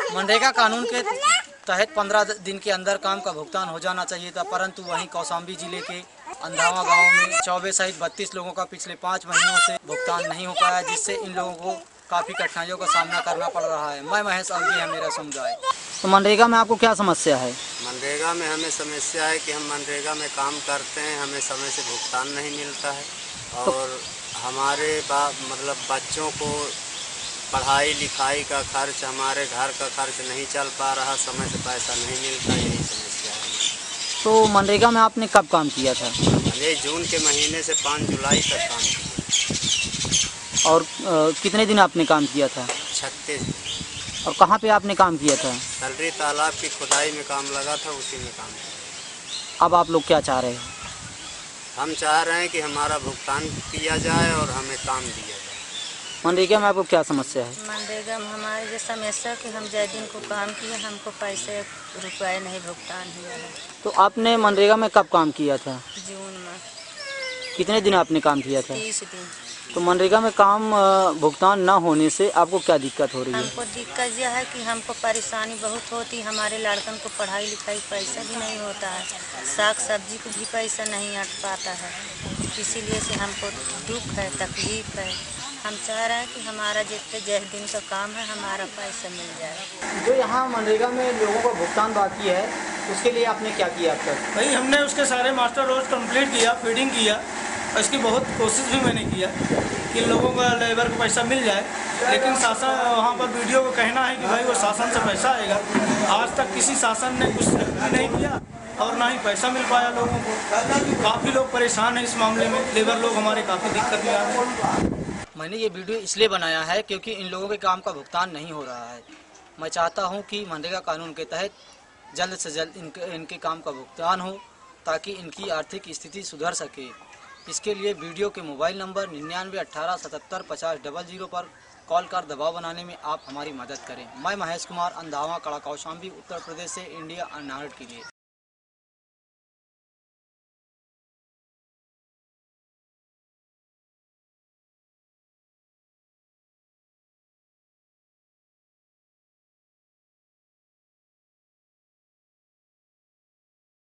मनरेगा कानून के तहत 15 दिन के अंदर काम का भुगतान हो जाना चाहिए था, परंतु वहीं कौशाम्बी जिले के अंदावा गांव में 24 सहित 32 लोगों का पिछले 5 महीनों से भुगतान नहीं हो पाया, जिससे इन लोगों को काफ़ी कठिनाइयों का सामना करना पड़ रहा है। मैं महेश, और ये है मेरा समुदाय। तो मनरेगा में आपको क्या समस्या है? मनरेगा में हमें समस्या है कि हम मनरेगा में काम करते हैं, हमें समय से भुगतान नहीं मिलता है और हमारे मतलब बच्चों को पढ़ाई लिखाई का खर्च, हमारे घर का खर्च नहीं चल पा रहा, समय से पैसा नहीं मिलता, यही समस्या है। तो मनरेगा में आपने कब काम किया था? ये जून के महीने से 5 जुलाई तक काम किया। और कितने दिन आपने काम किया था? 36 दिन। और कहाँ पे आपने काम किया था? तलरी तालाब की खुदाई में काम लगा था, उसी में काम किया। अब आप लोग क्या चाह रहे हैं? हम चाह रहे हैं कि हमारा भुगतान किया जाए और हमें काम दिया जाए। मनरेगा में आपको क्या समस्या है? मनरेगा में हमारी जो समस्या कि हम जय दिन को काम किए, हमको पैसे रुपये नहीं भुगतान हुआ है। तो आपने मनरेगा में कब काम किया था? जून में। कितने दिन आपने काम किया था? 30 दिन। तो मनरेगा में काम भुगतान न होने से आपको क्या दिक्कत हो रही है? हमको दिक्कत यह है कि हमको परेशानी बहुत होती, हमारे लड़कन को पढ़ाई लिखाई पैसा भी नहीं होता है, साग सब्जी को भी पैसा नहीं अट पाता है, इसीलिए से हमको दुख है, तकलीफ है। हम चाह रहे हैं कि हमारा जितने जय दिन का काम है हमारा पैसा मिल जाए। जो यहाँ मनरेगा में लोगों का भुगतान बाकी है, उसके लिए आपने क्या किया अब तक? भाई हमने उसके सारे मास्टर रोज कंप्लीट किया, फीडिंग किया, इसकी बहुत कोशिश भी मैंने किया कि लोगों का लेबर को पैसा मिल जाए, लेकिन शासन वहाँ पर वीडियो को कहना है कि भाई वो शासन से पैसा आएगा। आज तक किसी शासन ने कुछ नहीं किया और ना ही पैसा मिल पाया लोगों को। काफ़ी लोग परेशान हैं इस मामले में, लेबर लोग हमारे काफ़ी दिक्कत में आ रहे हैं। मैंने ये वीडियो इसलिए बनाया है क्योंकि इन लोगों के काम का भुगतान नहीं हो रहा है। मैं चाहता हूँ कि मनरेगा कानून के तहत जल्द से जल्द इनके काम का भुगतान हो, ताकि इनकी आर्थिक स्थिति सुधर सके। इसके लिए वीडियो के मोबाइल नंबर 99 18 77 50 00 पर कॉल कर दबाव बनाने में आप हमारी मदद करें। मैं महेश कुमार, अंदावा, कौशाम्बी, उत्तर प्रदेश से इंडिया m.n.r.e.g.a के लिए।